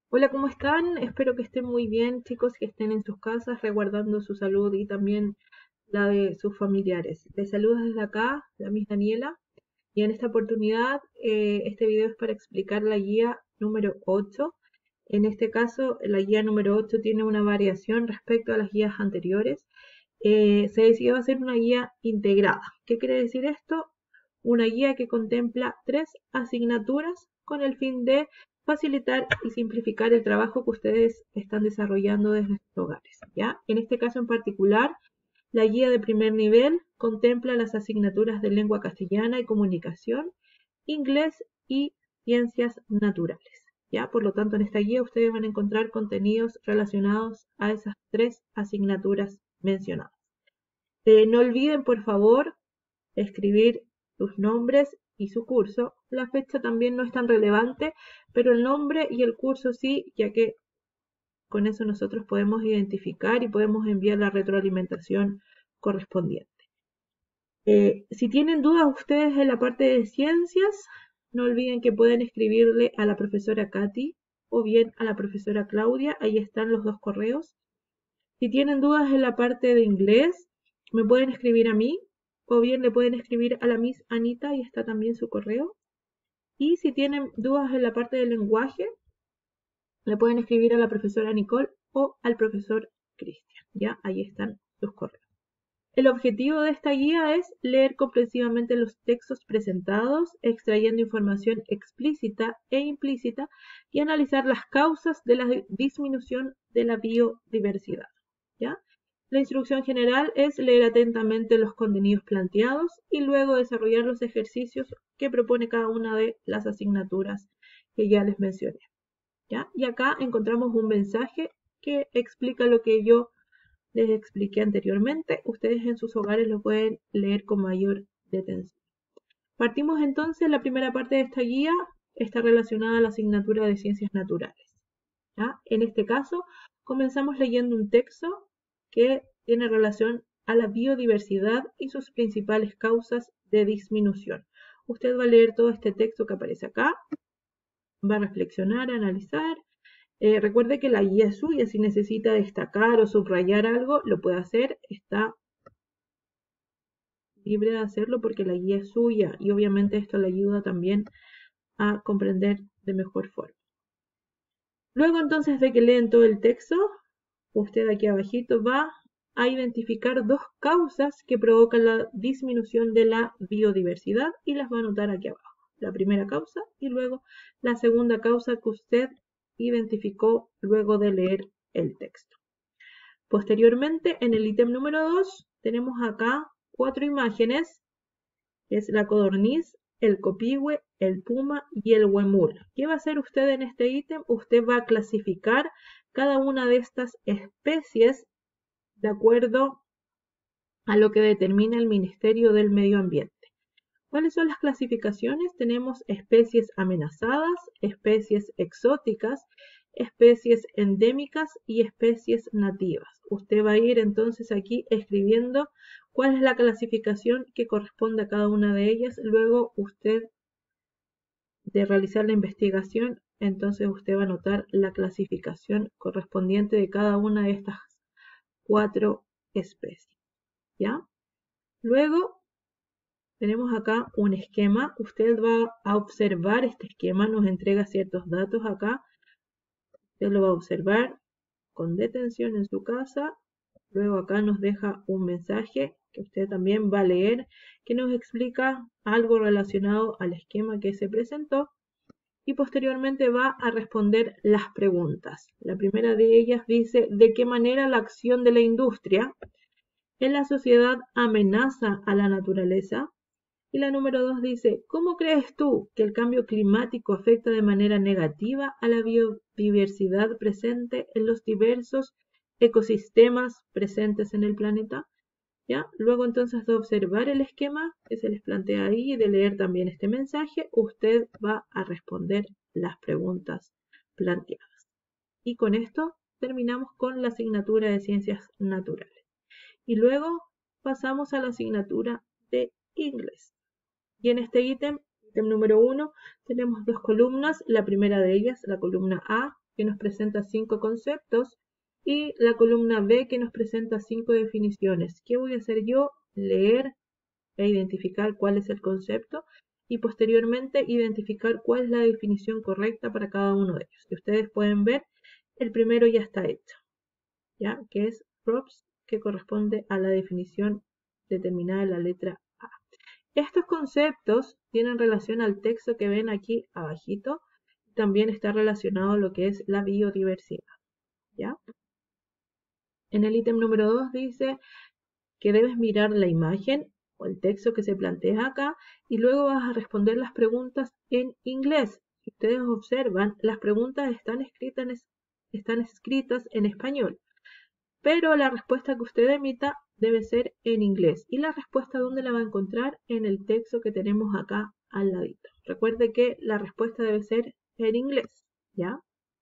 Hola, ¿cómo están? Espero que estén muy bien, chicos, que estén en sus casas, resguardando su salud y también la de sus familiares. Les saludo desde acá, la Miss Daniela, y en esta oportunidad este video es para explicar la guía número 8. En este caso, la guía número 8 tiene una variación respecto a las guías anteriores. Se decidió hacer una guía integrada. ¿Qué quiere decir esto? Una guía que contempla 3 asignaturas con el fin de facilitar y simplificar el trabajo que ustedes están desarrollando desde sus hogares, ¿ya? En este caso en particular, la guía de primer nivel contempla las asignaturas de lengua castellana y comunicación, inglés y ciencias naturales, ¿ya? Por lo tanto, en esta guía ustedes van a encontrar contenidos relacionados a esas 3 asignaturas mencionadas. No olviden, por favor, escribir sus nombres y su curso. La fecha también no es tan relevante, pero el nombre y el curso sí, ya que con eso nosotros podemos identificar y podemos enviar la retroalimentación correspondiente. Si tienen dudas ustedes en la parte de ciencias, no olviden que pueden escribirle a la profesora Katy o bien a la profesora Claudia, ahí están los 2 correos. Si tienen dudas en la parte de inglés, me pueden escribir a mí o bien le pueden escribir a la Miss Anita y está también su correo. Y si tienen dudas en la parte del lenguaje, le pueden escribir a la profesora Nicole o al profesor Cristian. Ya, ahí están sus correos. El objetivo de esta guía es leer comprensivamente los textos presentados, extrayendo información explícita e implícita y analizar las causas de la disminución de la biodiversidad. ¿Ya? La instrucción general es leer atentamente los contenidos planteados y luego desarrollar los ejercicios que propone cada una de las asignaturas que ya les mencioné. ¿Ya? Y acá encontramos un mensaje que explica lo que yo les expliqué anteriormente. Ustedes en sus hogares lo pueden leer con mayor detención. Partimos entonces, la primera parte de esta guía está relacionada a la asignatura de ciencias naturales. ¿Ya? En este caso, comenzamos leyendo un texto que tiene relación a la biodiversidad y sus principales causas de disminución. Usted va a leer todo este texto que aparece acá, va a reflexionar, analizar. Recuerde que la guía es suya, si necesita destacar o subrayar algo, lo puede hacer, está libre de hacerlo porque la guía es suya y obviamente esto le ayuda también a comprender de mejor forma. Luego entonces de que leen todo el texto, usted aquí abajito va a identificar 2 causas que provocan la disminución de la biodiversidad y las va a anotar aquí abajo. La primera causa y luego la segunda causa que usted identificó luego de leer el texto. Posteriormente, en el ítem número 2, tenemos acá 4 imágenes. Es la codorniz, el copihue, el puma y el huemul. ¿Qué va a hacer usted en este ítem? Usted va a clasificar cada una de estas especies de acuerdo a lo que determina el Ministerio del Medio Ambiente. ¿Cuáles son las clasificaciones? Tenemos especies amenazadas, especies exóticas, especies endémicas y especies nativas. Usted va a ir entonces aquí escribiendo cuál es la clasificación que corresponde a cada una de ellas. Luego usted de realizar la investigación, entonces usted va a anotar la clasificación correspondiente de cada una de estas 4 especies. ¿Ya? Luego tenemos acá un esquema. Usted va a observar este esquema, nos entrega ciertos datos acá. Usted lo va a observar con detención en su casa. Luego acá nos deja un mensaje que usted también va a leer, que nos explica algo relacionado al esquema que se presentó. Y posteriormente va a responder las preguntas. La primera de ellas dice: ¿de qué manera la acción de la industria en la sociedad amenaza a la naturaleza? Y la número 2 dice: ¿cómo crees tú que el cambio climático afecta de manera negativa a la biodiversidad presente en los diversos ecosistemas presentes en el planeta? ¿Ya? Luego entonces de observar el esquema que se les plantea ahí y de leer también este mensaje, usted va a responder las preguntas planteadas. Y con esto terminamos con la asignatura de ciencias naturales. Y luego pasamos a la asignatura de inglés. Y en este ítem número 1, tenemos 2 columnas. La primera de ellas, la columna A, que nos presenta 5 conceptos, y la columna B, que nos presenta 5 definiciones. ¿Qué voy a hacer yo? Leer e identificar cuál es el concepto y posteriormente identificar cuál es la definición correcta para cada uno de ellos. Y ustedes pueden ver, el primero ya está hecho, ¿ya? Que es props, que corresponde a la definición determinada en la letra A. Estos conceptos tienen relación al texto que ven aquí abajito. También está relacionado a lo que es la biodiversidad, ¿ya? En el ítem número 2 dice que debes mirar la imagen o el texto que se plantea acá y luego vas a responder las preguntas en inglés. Si ustedes observan, las preguntas están escritas en español, pero la respuesta que usted emita debe ser en inglés. ¿Y la respuesta dónde la va a encontrar? En el texto que tenemos acá al ladito. Recuerde que la respuesta debe ser en inglés, ¿ya?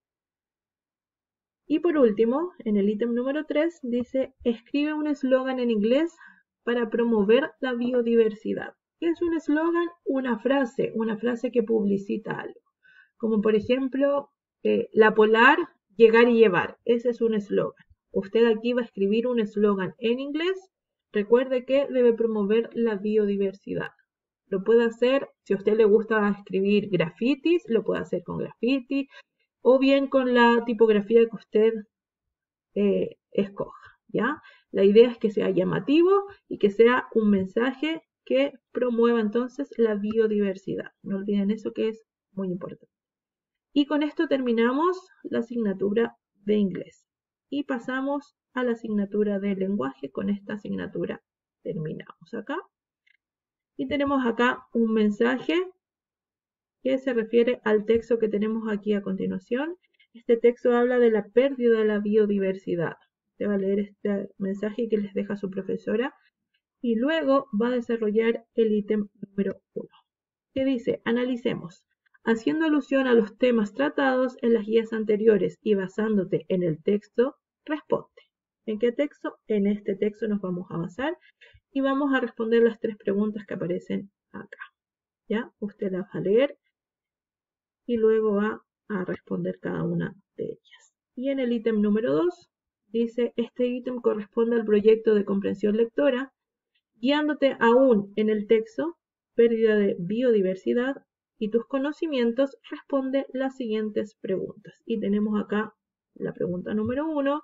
Y por último, en el ítem número 3 dice, escribe un eslogan en inglés para promover la biodiversidad. ¿Qué es un eslogan? Una frase que publicita algo. Como por ejemplo, la Polar, llegar y llevar. Ese es un eslogan. Usted aquí va a escribir un eslogan en inglés. Recuerde que debe promover la biodiversidad. Lo puede hacer, si a usted le gusta escribir grafitis, lo puede hacer con graffiti, o bien con la tipografía que usted escoja, ¿ya? La idea es que sea llamativo y que sea un mensaje que promueva entonces la biodiversidad. No olviden eso, que es muy importante. Y con esto terminamos la asignatura de inglés. Y pasamos a la asignatura de lenguaje. Con esta asignatura terminamos acá. Y tenemos acá un mensaje que se refiere al texto que tenemos aquí a continuación. Este texto habla de la pérdida de la biodiversidad. Usted va a leer este mensaje que les deja su profesora y luego va a desarrollar el ítem número 1, que dice, analicemos. Haciendo alusión a los temas tratados en las guías anteriores y basándote en el texto, responde. ¿En qué texto? En este texto nos vamos a basar y vamos a responder las 3 preguntas que aparecen acá. ¿Ya? Usted las va a leer y luego va a responder cada una de ellas. Y en el ítem número 2 dice, este ítem corresponde al proyecto de comprensión lectora, guiándote aún en el texto, pérdida de biodiversidad y tus conocimientos, responde las siguientes preguntas. Y tenemos acá la pregunta número 1,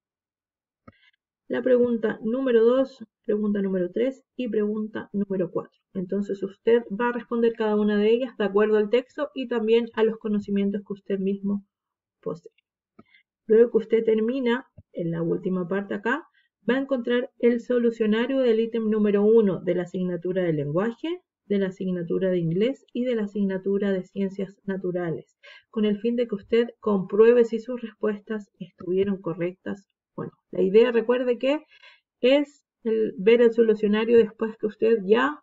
la pregunta número 2, pregunta número 3 y pregunta número 4. Entonces usted va a responder cada una de ellas de acuerdo al texto y también a los conocimientos que usted mismo posee. Luego que usted termina, en la última parte acá, va a encontrar el solucionario del ítem número 1 de la asignatura de lenguaje, de la asignatura de inglés y de la asignatura de ciencias naturales, con el fin de que usted compruebe si sus respuestas estuvieron correctas. Bueno, la idea, recuerde que es ver el solucionario después que usted ya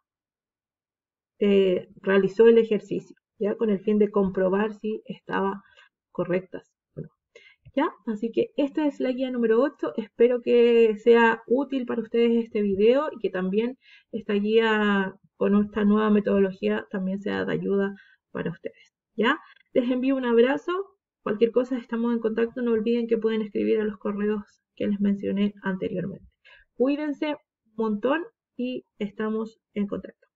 realizó el ejercicio, ya con el fin de comprobar si estaba correctas o no. ¿Ya? Así que esta es la guía número 8. Espero que sea útil para ustedes este video y que también esta guía con esta nueva metodología también sea de ayuda para ustedes. ¿Ya? Les envío un abrazo. Cualquier cosa estamos en contacto. No olviden que pueden escribir a los correos que les mencioné anteriormente. Cuídense un montón y estamos en contacto.